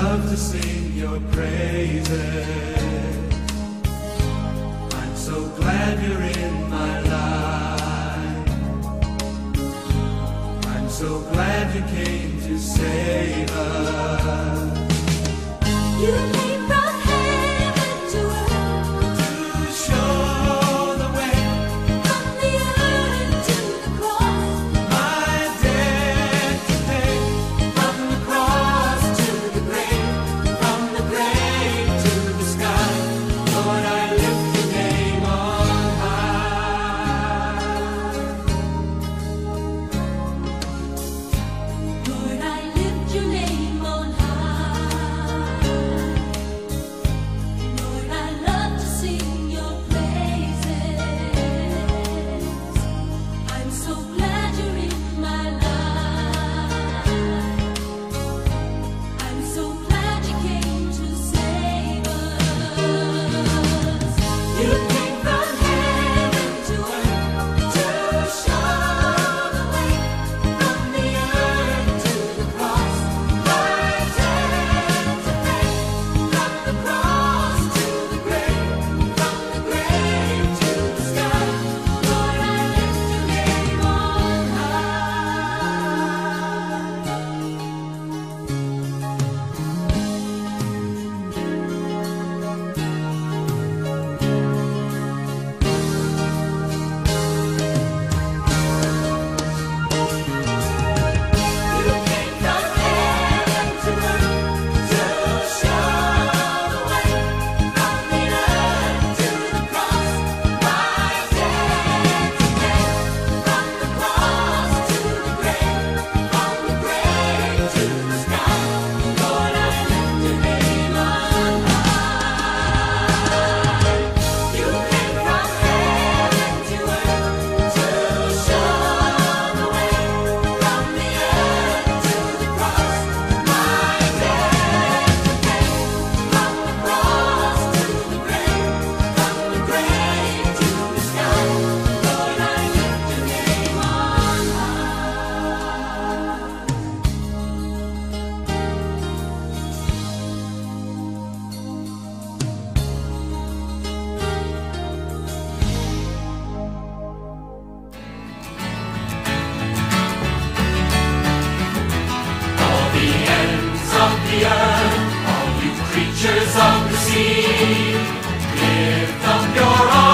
love to sing your praises. I'm so glad you're in my life. I'm so glad you came to save us. You came from heaven to earth To show the way, from the earth to the cross. my debt to pay. From the cross to the grave, from the grave to the sky. Lord, I lift your name on high. Lord, I lift your name on high. Lord, I love to sing your praises. I'm so glad you're in my life. I'm so glad you came to save us. You came from heaven to earth to show the way, from the earth to the cross. My debt to pay, from the cross to the grave, from the grave to the sky. Lord, I lift your name on You came from heaven to earth to show the way, from the earth to the cross. My debt to pay, from the cross to the grave, from the grave to the sky. Lord, I lift your name on high. You came from heaven to earth to show the way, from the earth to the cross. My debt to pay, from the cross to the grave, from the grave to the sky. Lord, I lift your name on All the ends of the earth, all you creatures of the sea, lift up your arms.